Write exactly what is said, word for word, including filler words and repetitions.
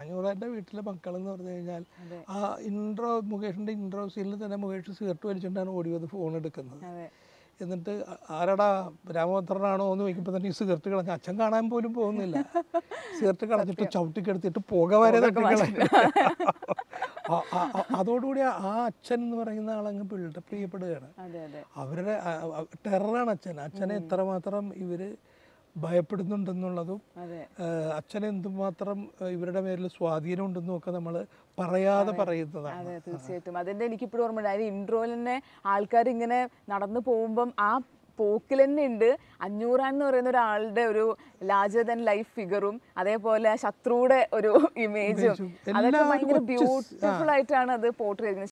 അഞ്ഞൂറാൻ്റെ വീട്ടിലെ മക്കളെന്ന് പറഞ്ഞു കഴിഞ്ഞാൽ ആ ഇൻട്രോ മുകേഷിൻ്റെ ഇൻട്രോ സീനിൽ തന്നെ മുകേഷ് സിഗരറ്റ് വലിച്ചുകൊണ്ടാണ് ഓടി വന്ന് ഫോൺ എടുക്കുന്നത്. എന്നിട്ട് ആരടാ രാമഭദ്രനാണോ എന്ന് ചോദിക്കുമ്പോൾ തന്നെ ഈ സിഗരറ്റ് കളഞ്ഞ അച്ഛൻ കാണാൻ പോലും പോകുന്നില്ല. സിഗരറ്റ് കളഞ്ഞിട്ട് ചവിട്ടിക്കെടുത്തിട്ട് പുക വരെ തട്ടിക്കളഞ്ഞു. അതോടുകൂടി ആ അച്ഛൻ എന്ന് പറയുന്ന ആളങ്ങ് ബിൽഡപ്പ് ചെയ്യപ്പെടുകയാണ്. അവരുടെ ടെററാണ് അച്ഛൻ. അച്ഛനെ എത്രമാത്രം ഇവര് ഭയപ്പെടുന്നുണ്ടെന്നുള്ളതും അച്ഛനെ എന്തുമാത്രം ഇവരുടെ മേലിൽ സ്വാധീനം ഉണ്ടെന്നും ഒക്കെ നമ്മൾ പറയാതെ പറയുന്നതാണ്. അതെ, തീർച്ചയായിട്ടും. അതിന്റെ എനിക്കിപ്പോഴും ഓർമ്മ ഉണ്ട്. ഇൻട്രോയിൽ തന്നെ ആൾക്കാർ ഇങ്ങനെ നടന്നു പോകുമ്പം ആ പോക്കിൽ തന്നെ ഉണ്ട് അഞ്ഞൂറാൻ എന്ന് പറയുന്ന ഒരാളുടെ ഒരു ലാർജർ ദാൻ ലൈഫ് ഫിഗറും അതേപോലെ ശത്രുയുടെ ഒരു ഇമേജും അതൊക്കെ ഭയങ്കര ബ്യൂട്ടിഫുൾ ആയിട്ടാണ് അത് പോർട്രേ ചെയ്തിരിക്കുന്നത്.